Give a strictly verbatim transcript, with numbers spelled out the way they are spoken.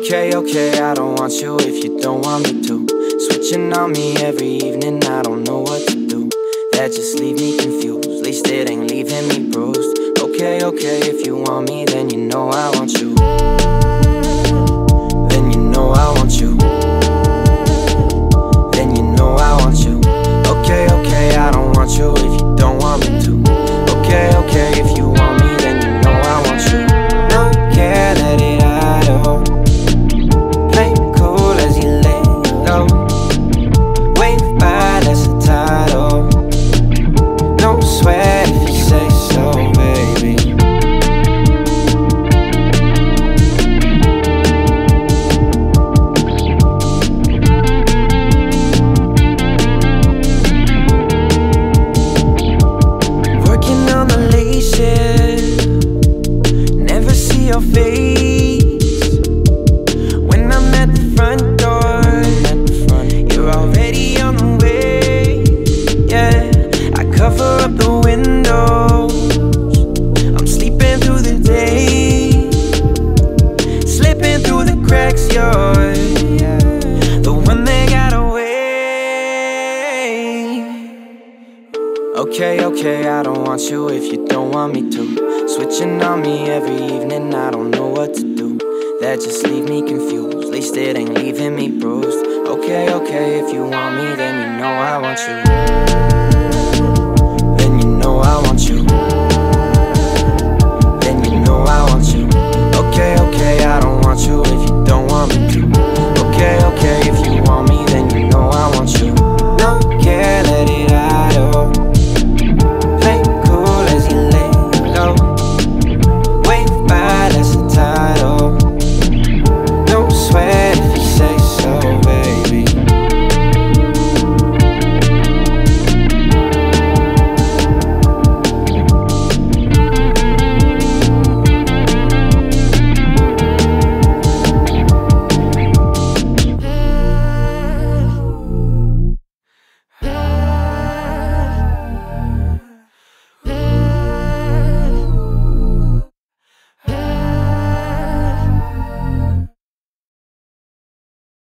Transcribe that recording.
Okay, okay, I don't want you if you don't want me to. Switching on me every evening, I don't know what to do. That just leave me confused, at least it ain't leaving me bruised. Okay, okay, if you want me, then you know I want you. Then you know I want you. Then you know I want you. Okay, okay, I don't want you if you don't want me to. Okay, okay, if you want me, then you know I want you. No care, let it out, oh. Play cool as you lay low. Wave by, that's a title. No sweat if you say so, baby. Working on the late shift, never see your face. When I'm at the front door, you're already on the way. Yeah, I cover up the windows, I'm sleeping through the day, slipping through the cracks. You're the one that got away. Okay, okay, I don't want you if you don't want me to. Switching on me every evening, I don't know what to do. That just leave me confused, at least it ain't leaving me bruised. Okay, okay, if you want me, then you know I want you. Then you know I want you.